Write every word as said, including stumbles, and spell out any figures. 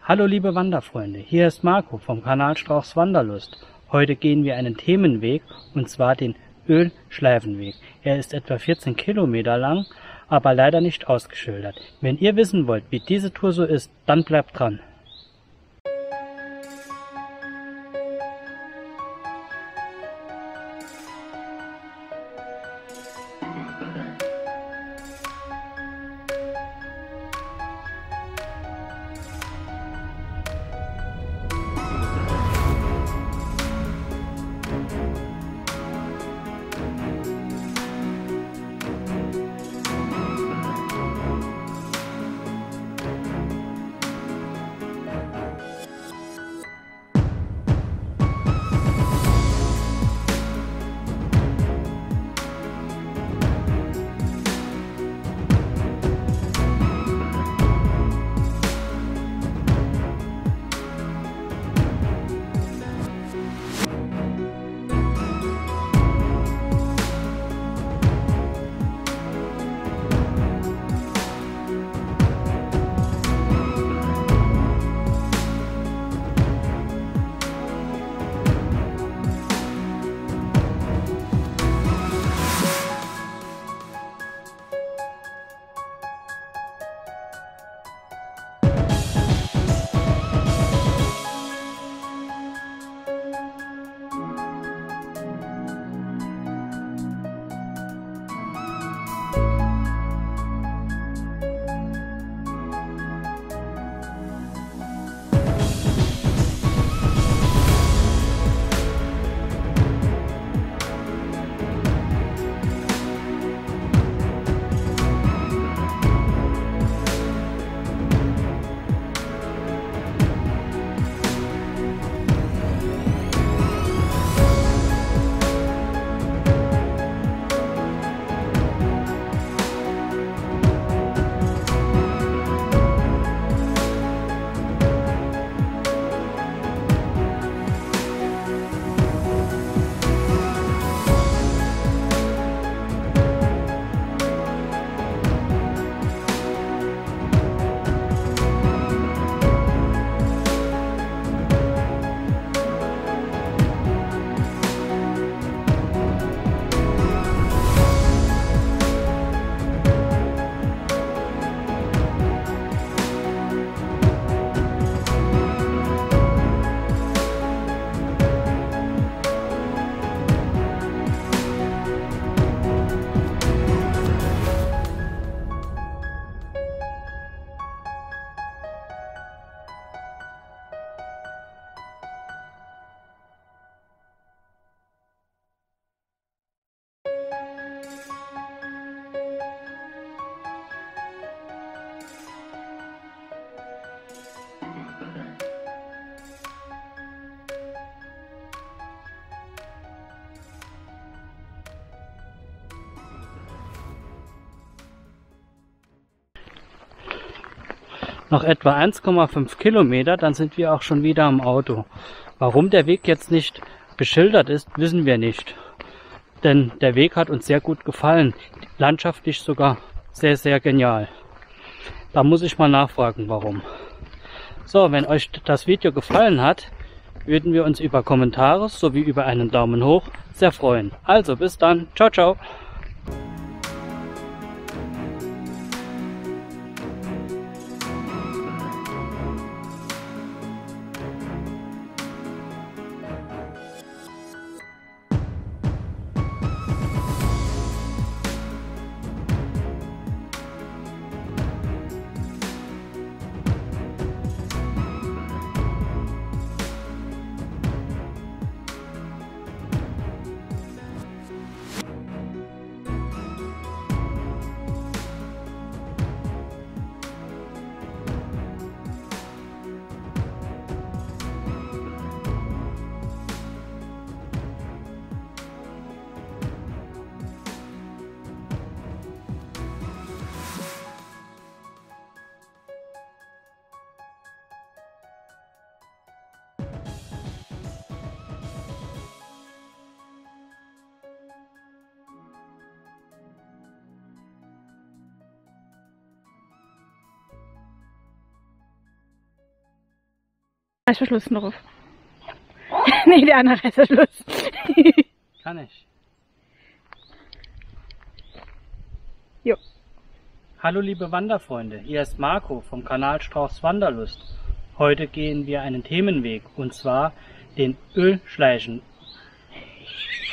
Hallo liebe Wanderfreunde, hier ist Marco vom Kanal Strauchs Wanderlust. Heute gehen wir einen Themenweg, und zwar den Ölschleifenweg. Er ist etwa vierzehn Kilometer lang, aber leider nicht ausgeschildert. Wenn ihr wissen wollt, wie diese Tour so ist, dann bleibt dran. Noch etwa eins Komma fünf Kilometer, dann sind wir auch schon wieder am Auto. Warum der Weg jetzt nicht beschildert ist, wissen wir nicht. Denn der Weg hat uns sehr gut gefallen. Landschaftlich sogar sehr, sehr genial. Da muss ich mal nachfragen, warum. So, wenn euch das Video gefallen hat, würden wir uns über Kommentare sowie über einen Daumen hoch sehr freuen. Also bis dann. Ciao, ciao. Reißverschluss noch auf. Nee, der andere Reißverschluss. Kann ich. Jo. Hallo liebe Wanderfreunde, hier ist Marco vom Kanal Strauchs Wanderlust. Heute gehen wir einen Themenweg, und zwar den Ölschleichen.